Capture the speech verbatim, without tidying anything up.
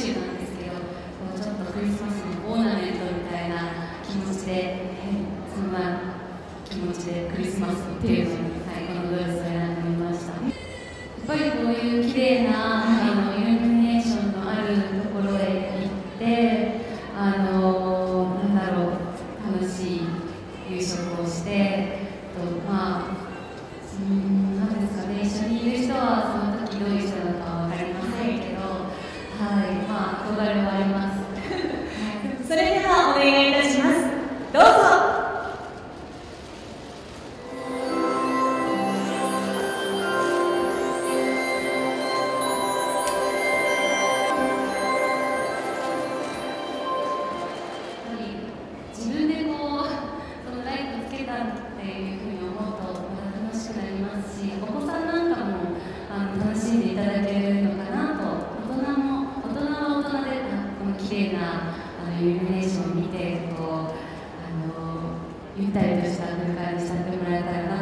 集なんですけど、こうちょっとクリスマスのオーナメントみたいな気持ちで、はい、そんな気持ちでクリスマスのテーマに、はい、このドレスを選んでみました。やっぱりこういう綺麗なあのイルミネーションのあるところへ行って、あのなんだろう、楽しい夕食をして、とまあ、うん、なんですかね、一緒にいる人はその時どういう人なのかは分かりませんけど、はい、まあ憧れはあります。 それではお願いいたします。どうぞ。 自分でこうそのライトつけたっていうふうに思うとまた楽しくなりますし、お子さんなんかもあの楽しんでいただけるのかなと、大人も大人は大人でこの綺麗なあのイルミネーションを見てこうあのゆったりとした空間にしちゃってもらえたらな